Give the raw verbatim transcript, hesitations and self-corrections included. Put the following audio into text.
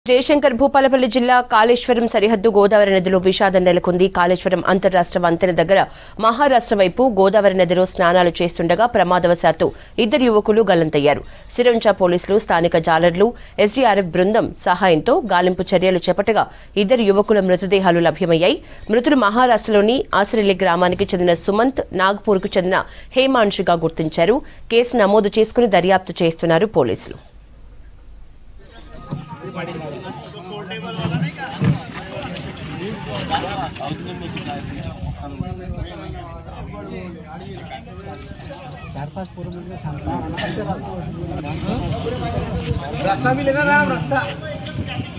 జయశంకర్ భూపాలపల్లి జిల్లా కాళేశ్వరం సరిహద్దు గోదావరి నదిలో విషాదం నెలకొంది. కాళేశ్వరం అంతర్రాష్ట్ర వంతెన దగ్గర మహారాష్ట్ర వైపు గోదావరి నదిలో స్నానాలు చేస్తుండగా ప్రమాదవశాత్తు ఇద్దరు యువకులు గల్లంతయ్యారు. సిరంచ పోలీసులు, స్థానిక జాలర్లు, ఎస్డీఆర్ఎఫ్ బృందం సహాయంతో గాలింపు చర్యలు చేపట్టగా ఇద్దరు యువకుల మృతదేహాలు లభ్యమయ్యాయి. మృతులు మహారాష్ట్రలోని ఆసిరెల్లి గ్రామానికి చెందిన సుమంత్, నాగ్పూర్కు చెందిన హేమాంశుగా గుర్తించారు. కేసు నమోదు చేసుకుని దర్యాప్తు చేస్తున్నారు పోలీసులు. रस्सा भी लेना राम रस्सा